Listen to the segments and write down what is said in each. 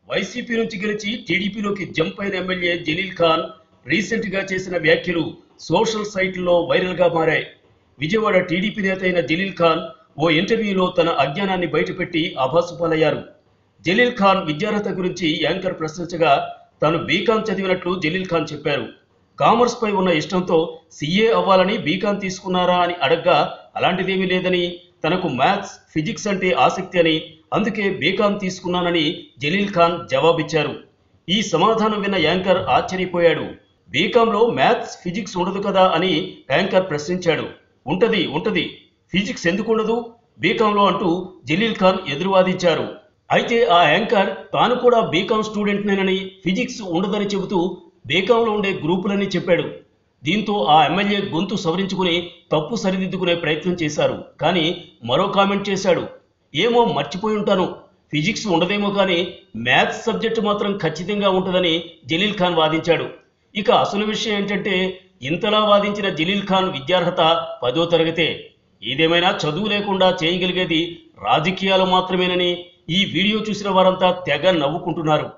YCP నుంచి గెలిచి టీడీపీలోకి జంప్ అయిన ఎమ్మెల్యే జలీల్ ఖాన్ రీసెంట్ గా చేసిన వ్యాఖ్యలు సోషల్ సైట్లలో వైరల్ గా మారాయి. విజయవాడ టీడీపీ నేత అయిన జలీల్ ఖాన్ ఓ ఇంటర్వ్యూలో తన అజ్ఞానాన్ని బయటపెట్టి అభాసుపాలయ్యారు. జలీల్ ఖాన్ విద్యార్హత గురించి యాంకర్ ప్రశ్నించగా తాను బీకాం చదివినట్లు జలీల్ ఖాన్ చెప్పారు. కామర్స్ పై ఉన్న ఇష్టంతో సీఏ అవ్వాలని బీకాం తీసుకున్నారా అని అడగ్గా అలాంటిదేమీ లేదని, తనకు మ్యాథ్స్ ఫిజిక్స్ అంటే ఆసక్తి అని, అందుకే బీకాం తీసుకున్నానని జలీల్ ఖాన్ జవాబిచ్చారు. ఈ సమాధానం విన్న యాంకర్ ఆశ్చర్యపోయాడు. బీకాంలో మ్యాథ్స్ ఫిజిక్స్ ఉండదు కదా అని యాంకర్ ప్రశ్నించాడు. ఉంటది ఫిజిక్స్ ఎందుకు ఉండదు బీకాంలో అంటూ జలీల్ ఖాన్ ఎదురువాదించారు. అయితే ఆ యాంకర్ తాను కూడా బీకాం స్టూడెంట్నేనని, ఫిజిక్స్ ఉండదని చెబుతూ బీకాంలో ఉండే గ్రూపులని చెప్పాడు. దీంతో ఆ ఎమ్మెల్యే గొంతు సవరించుకుని తప్పు సరిదిద్దుకునే ప్రయత్నం చేశారు. కానీ మరో కామెంట్ చేశాడు. ఏమో మర్చిపోయి ఉంటాను, ఫిజిక్స్ ఉండదేమో కానీ మ్యాథ్స్ సబ్జెక్టు మాత్రం ఖచ్చితంగా ఉంటుందని జలీల్ ఖాన్ వాదించాడు. ఇక అసలు విషయం ఏంటంటే, ఇంతలా వాదించిన జలీల్ ఖాన్ విద్యార్హత 10వ తరగతే. ఏదేమైనా చదువు లేకుండా చేయగలిగేది రాజకీయాలు మాత్రమేనని ఈ వీడియో చూసిన వారంతా తెగ నవ్వుకుంటున్నారు.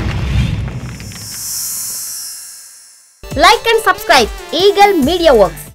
Like and subscribe Eagle Media Works.